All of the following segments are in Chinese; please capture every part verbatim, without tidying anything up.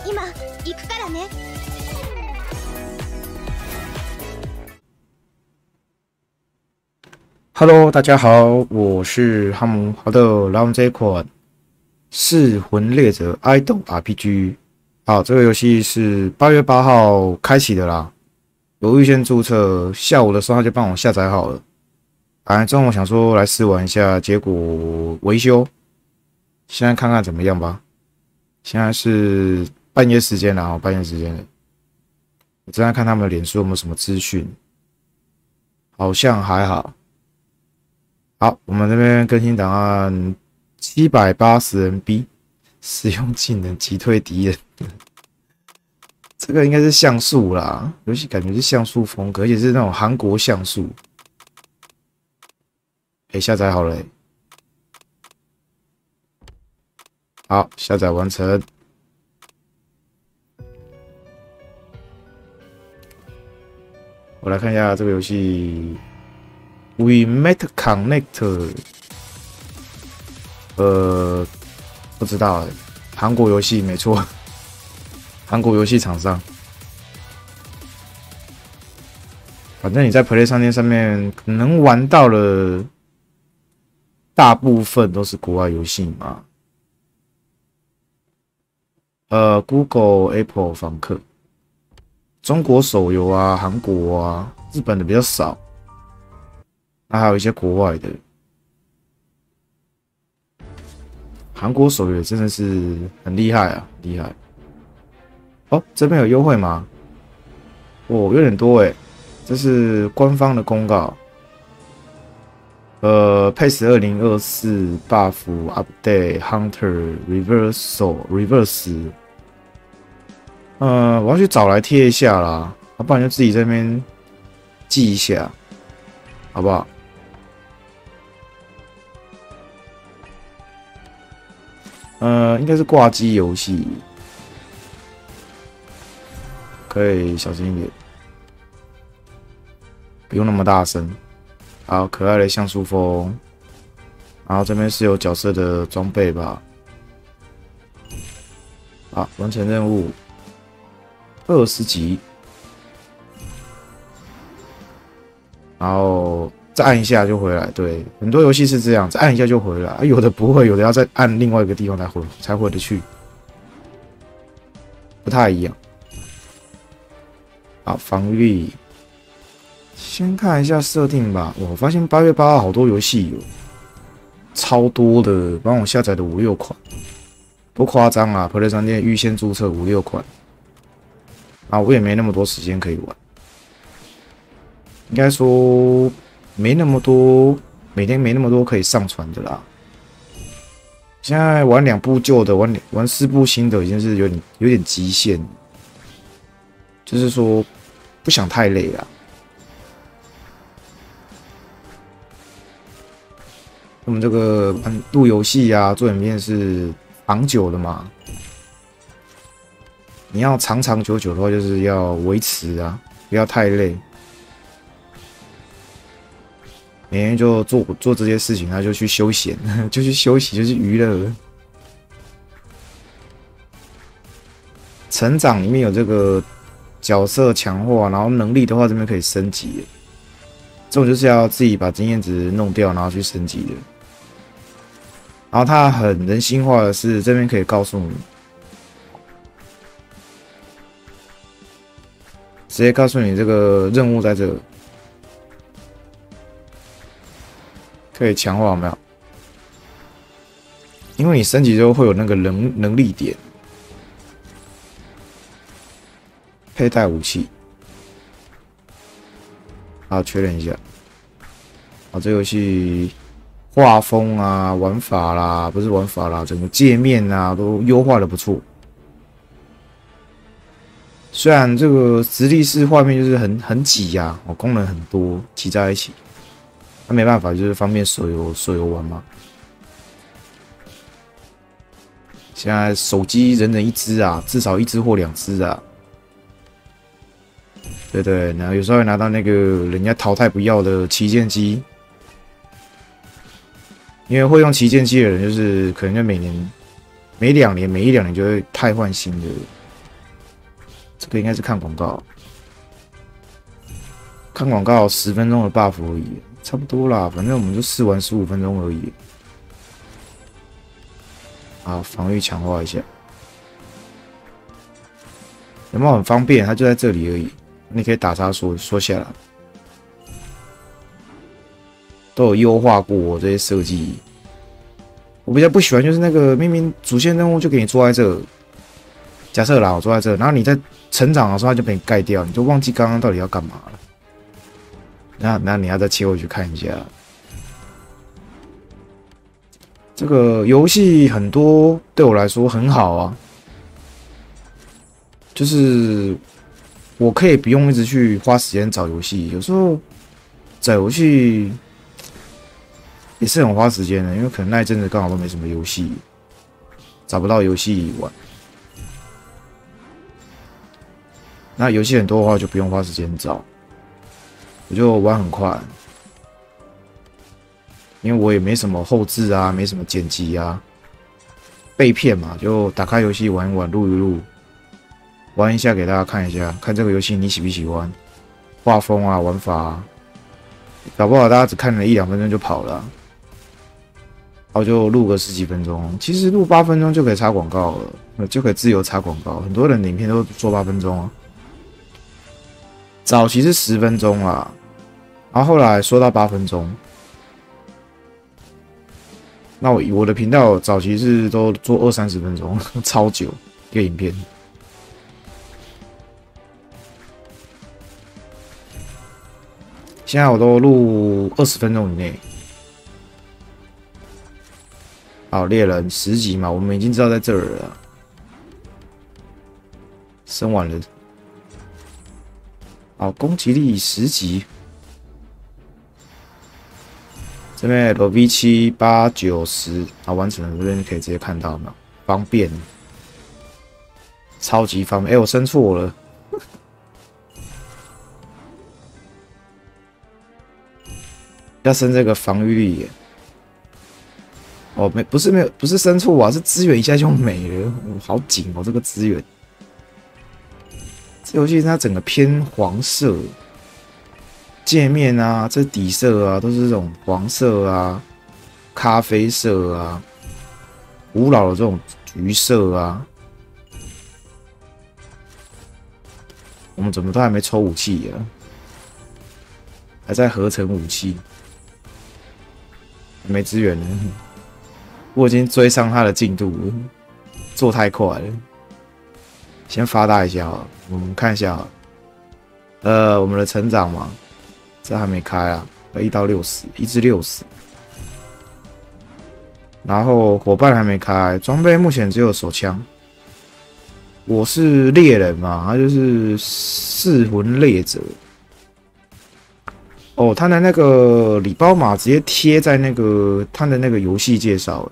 今行くからね。 Hello， 大家好，我是哈姆。好的，来我们这一款《噬魂猎者 Idol R P G》。好，这个游戏是八月八号开启的啦，有预先注册，下午的时候他就帮我下载好了。哎，中午想说来试玩一下，结果维修，现在看看怎么样吧。现在是半夜时间了啊，半夜时间了。我正在看他们的脸书有没有什么资讯，好像还好。好，我们这边更新档案七百八十 M B， 使用技能击退敌人。这个应该是像素啦，游戏感觉是像素风格，而且是那种韩国像素。哎、欸，下载好了、欸。好，下载完成。我来看一下这个游戏 ，We Met Connect， 呃，不知道哎、欸，韩国游戏没错，韩国游戏厂商。反正你在 Play 商店上面能玩到的，大部分都是国外游戏嘛。呃 ，Google、Apple 访客，中国手游啊，韩国啊，日本的比较少，那还有一些国外的。韩国手游真的是很厉害啊，厉害！哦，这边有优惠吗？哦，有点多诶，这是官方的公告。呃 ，Pace 二零二四 Buff Update Hunter Reversal Reverse， 呃，我要去找来贴一下啦，要不然就自己这边记一下，好不好？呃，应该是挂机游戏，可以小心一点，不用那么大声。好，可爱的像素风，然后这边是有角色的装备吧。好，完成任务，二十级，然后再按一下就回来。对，很多游戏是这样，再按一下就回来，啊、有的不会，有的要再按另外一个地方才回才回得去，不太一样。好，防御力。先看一下设定吧。我发现八月八号好多游戏有超多的，帮我下载的五六款，不夸张啊 ！Play 商店预先注册五六款，啊，我也没那么多时间可以玩，应该说没那么多，每天没那么多可以上传的啦。现在玩两部旧的，玩玩四部新的，已经是有点有点极限，就是说不想太累啦。我们这个录游戏啊，做影片是长久的嘛，你要长长久久的话，就是要维持啊，不要太累。每天就做做这些事情，他就去休闲，就去休息，就去娱乐。成长里面有这个角色强化，然后能力的话，这边可以升级。这种就是要自己把经验值弄掉，然后去升级的。然后它很人性化的是，这边可以告诉你，直接告诉你这个任务在这，可以强化有没有？因为你升级之后会有那个能能力点，佩戴武器，好，确认一下，好，这游戏。画风啊，玩法啦，不是玩法啦，整个界面啊都优化的不错。虽然这个直立式画面就是很很挤呀、啊，哦，功能很多挤在一起，那没办法，就是方便手游手游玩嘛。现在手机人人一只啊，至少一只或两只啊。对对，然后有时候会拿到那个人家淘汰不要的旗舰机。因为会用旗舰机的人，就是可能就每年、每两年、每一两年就会汰换新的这个应该是看广告，看广告十分钟的 buff 而已，差不多啦，反正我们就试玩十五分钟而已。好，防御强化一下，有没有很方便？它就在这里而已，你可以打叉缩缩下来，都有优化过这些设计。我比较不喜欢就是那个明明主线任务就给你坐在这，假设啦，我坐在这，然后你在成长的时候它就被你盖掉，你就忘记刚刚到底要干嘛了。那那你要再切回去看一下。这个游戏很多对我来说很好啊，就是我可以不用一直去花时间找游戏，有时候找游戏也是很花时间的，因为可能那一阵子刚好都没什么游戏，找不到游戏玩。那游戏很多的话就不用花时间找，我就玩很快。因为我也没什么后置啊，没什么剪辑啊，被骗嘛，就打开游戏玩一玩，录一录，玩一下给大家看一下，看这个游戏你喜不喜欢，画风啊，玩法啊，搞不好大家只看了一两分钟就跑了啊，然后就录个十几分钟，其实录八分钟就可以插广告了，就可以自由插广告，很多人的影片都做八分钟啊，早期是十分钟啊，然后后来缩到八分钟。那我我的频道早期是都做二三十分钟，超久一个影片。现在我都录二十分钟以内。好，猎人十级嘛，我们已经知道在这儿了。升完了。好，攻击力十级。这边 L V 七八九十，好，完成了，这边可以直接看到嘛，方便，超级方便。哎、欸，我升错了，要升这个防御力耶。哦，没，不是没有，不是升错啊，是资源一下就没了，哦、好紧哦，这个资源。这游戏它整个偏黄色。界面啊，这底色啊，都是这种黄色啊、咖啡色啊、古老的这种橘色啊。我们怎么都还没抽武器啊？还在合成武器，没资源了。我已经追上他的进度了，做太快了。先发大一下好了，我们看一下好了，呃，我们的成长嘛。这还没开啊，一到六十，一至六十。然后伙伴还没开，装备目前只有手枪。我是猎人嘛，他就是噬魂猎者。哦，他的那个礼包码直接贴在那个他的那个游戏介绍。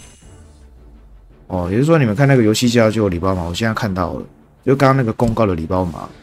哦，也就是说你们看那个游戏介绍就有礼包码，我现在看到了，就刚刚那个公告的礼包码。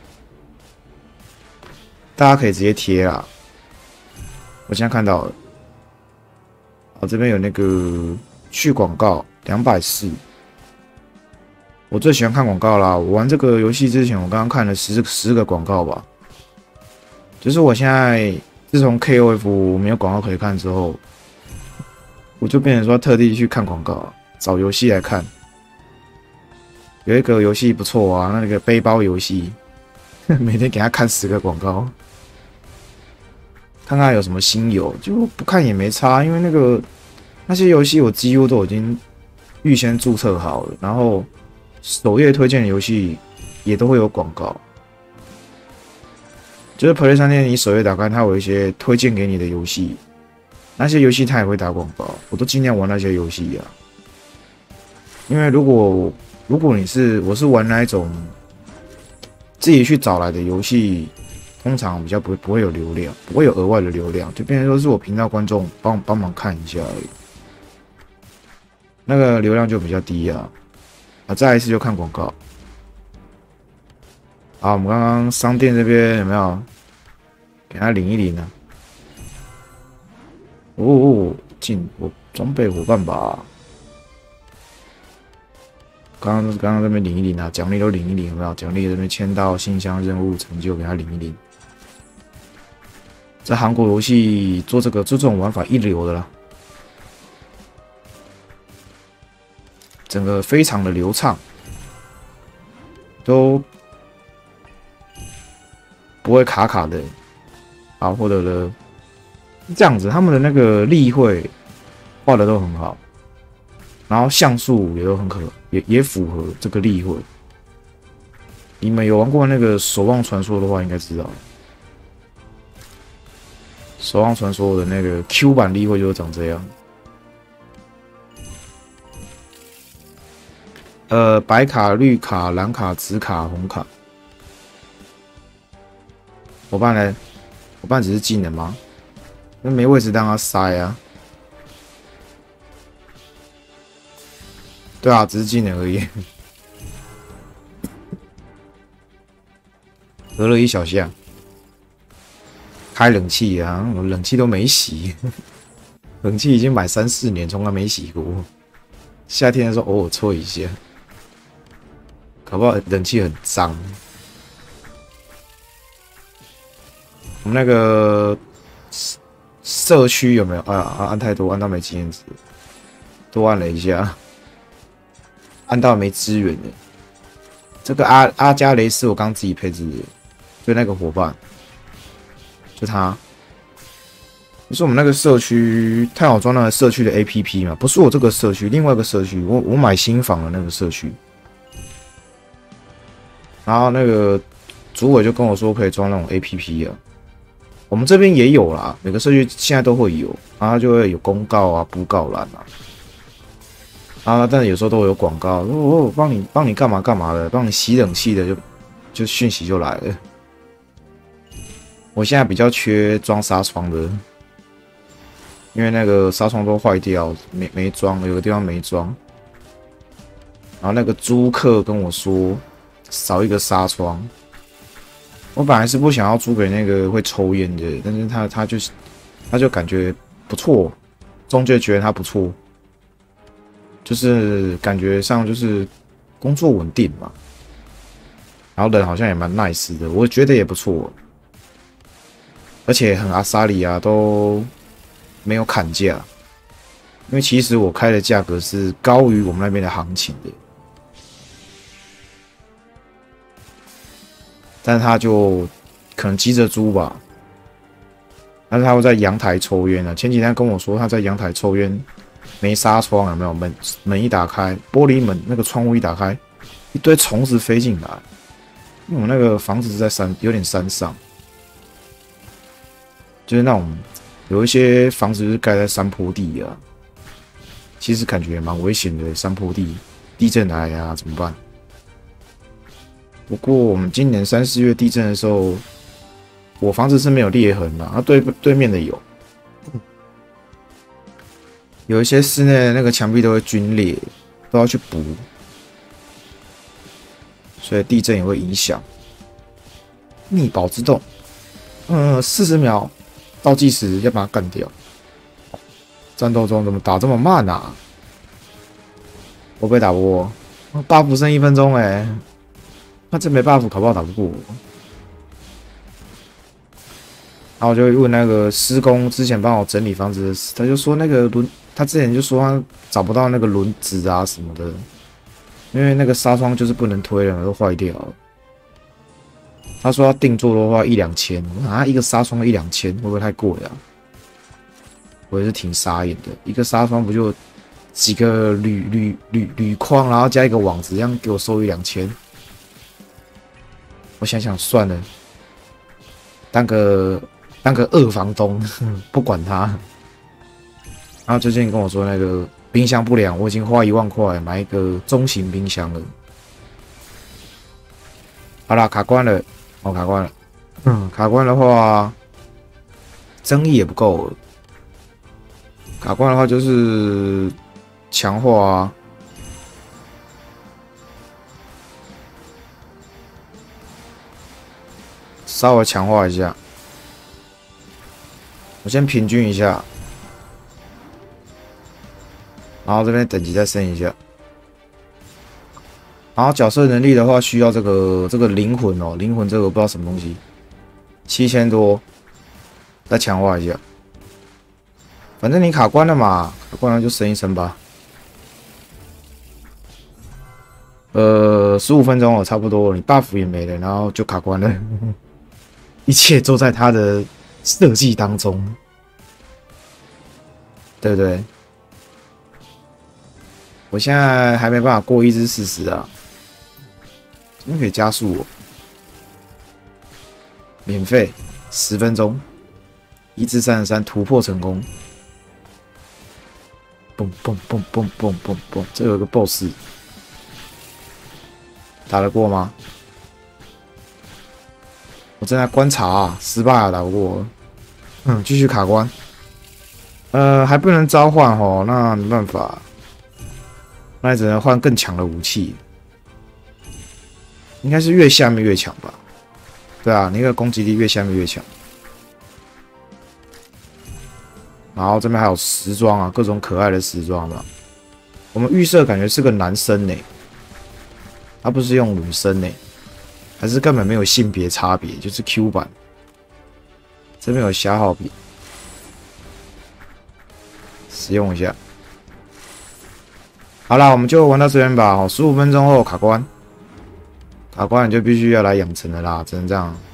大家可以直接贴啦，我现在看到了。好，这边有那个去广告两百四，我最喜欢看广告啦。我玩这个游戏之前，我刚刚看了十十个广告吧。就是我现在自从 K O F 没有广告可以看之后，我就变成说特地去看广告，找游戏来看。有一个游戏不错啊，那个背包游戏，每天给他看十个广告。看看有什么新游，就不看也没差，因为那个那些游戏我几乎都已经预先注册好了，然后首页推荐的游戏也都会有广告。就是 Play 商店，你首页打开，它有一些推荐给你的游戏，那些游戏它也会打广告，我都尽量玩那些游戏啊。因为如果如果你是我是玩那一种自己去找来的游戏。通常比较不会不会有流量，不会有额外的流量，就变成说是我频道观众帮帮忙看一下而已，那个流量就比较低啊。啊，再来一次就看广告。好，我们刚刚商店这边有没有给他领一领呢、啊？哦，进我装备伙伴吧。 刚刚刚刚这边领一领啊，奖励都领一领，有没有？奖励这边签到信箱任务成就给他领一领。在韩国游戏做这个做这种玩法一流的啦，整个非常的流畅，都不会卡卡的啊，或者呢这样子，他们的那个例会画的都很好，然后像素也都很可，也也符合这个例会。你们有玩过那个《守望传说》的话，应该知道。守望传说的那个 Q 版例会就是长这样。呃，白卡、绿卡、蓝卡、紫卡、红卡。我办呢？我办只是技能吗？那没位置让他塞啊。对啊，只是技能而已。隔了一小下。开冷气啊，我冷气都没洗，冷气已经买三四年，从来没洗过。夏天的时候偶尔吹一下，搞不好冷气很脏。我们那个社区有没有？啊啊，按太多，按到没经验值，多按了一下，按到没资源了。这个阿阿加雷是我刚自己配置的，就那个伙伴。就他，就是我们那个社区太好装那个社区的 A P P 嘛，不是我这个社区，另外一个社区，我我买新房的那个社区。然后那个主委就跟我说可以装那种 A P P 啊，我们这边也有啦，每个社区现在都会有，然后就会有公告啊、布告栏啊，啊，但是有时候都会有广告，说我帮你帮你干嘛干嘛的，帮你洗冷气的就就讯息就来了。我现在比较缺装纱窗的，因为那个纱窗都坏掉，没没装，有个地方没装。然后那个租客跟我说少一个纱窗，我本来是不想要租给那个会抽烟的，但是他他就是他就感觉不错，中介觉得他不错，就是感觉上就是工作稳定嘛，然后人好像也蛮 nice 的，我觉得也不错。而且很阿萨里啊，都没有砍价，因为其实我开的价格是高于我们那边的行情的，但是他就可能急着租吧，但是他会在阳台抽烟啊。前几天跟我说他在阳台抽烟，没纱窗有没有？门门一打开，玻璃门那个窗户一打开，一堆虫子飞进来，因为我那个房子是在山，有点山上。就是那种有一些房子是盖在山坡地啊，其实感觉蛮危险的。山坡地地震来啊，怎么办？不过我们今年三四月地震的时候，我房子是没有裂痕的，啊对对面的有，有一些室内的那个墙壁都会龟裂，都要去补，所以地震也会影响。逆保之洞，嗯，四十秒。倒计时要把它干掉。战斗中怎么打这么慢啊？我被打过 ，buff 剩一分钟哎、欸，那这没 buff 搞不好打不过我。然后我就问那个施工之前帮我整理房子的，他就说那个轮，他之前就说他找不到那个轮子啊什么的，因为那个纱窗就是不能推了，都坏掉了。他说要定做的话一两千，啊，一个纱窗一两千，会不会太贵啊？我也是挺傻眼的，一个纱窗不就几个铝铝铝铝框，然后加一个网子，这样给我收一两千？我想想算了，当个当个二房东，不管他。然后最近跟我说那个冰箱不良，我已经花一万块买一个中型冰箱了。好啦，卡关了。哦，卡关了。嗯，卡关的话，争议也不够了。卡关的话就是强化啊，稍微强化一下。我先平均一下，然后这边等级再升一下。 然后角色能力的话，需要这个这个灵魂哦，灵魂这个我不知道什么东西，七千多，再强化一下。反正你卡关了嘛，卡关了就升一升吧。呃，十五分钟哦，差不多，你 buff 也没了，然后就卡关了，一切都在他的设计当中，对不对？我现在还没办法过一至四十啊，这边可以加速我，免费十分钟，一至三十三突破成功，嘣嘣嘣嘣嘣嘣嘣，这有一个 boss。打得过吗？我正在观察啊，失败了，打不过。嗯，继续卡关。呃，还不能召唤哦，那没办法，那你只能换更强的武器。应该是越下面越强吧？对啊，那个攻击力越下面越强。然后这边还有时装啊，各种可爱的时装吧。我们预设感觉是个男生呢、欸。他不是用女生呢、欸，还是根本没有性别差别，就是 Q 版。这边有消耗笔，使用一下。好啦，我们就玩到这边吧。哦，十五分钟后卡关，卡关你就必须要来养成了啦，只能这样。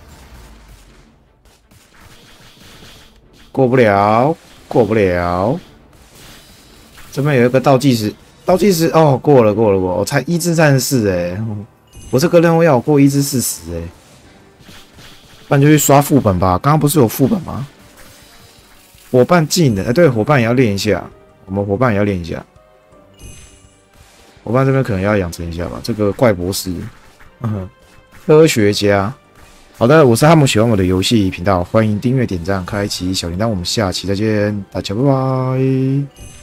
过不了，过不了。这边有一个倒计时。倒计时哦，过了过了过了，我才一至三十四哎，我这个任务要我过一至四十哎，不然就去刷副本吧。刚刚不是有副本吗？伙伴技能，哎，对，伙伴也要练一下，我们伙伴也要练一下。伙伴这边可能要养成一下吧。这个怪博士，嗯，科学家。好的，我是哈姆，喜欢我的游戏频道，欢迎订阅、点赞、开启小铃铛，我们下期再见，大家拜拜。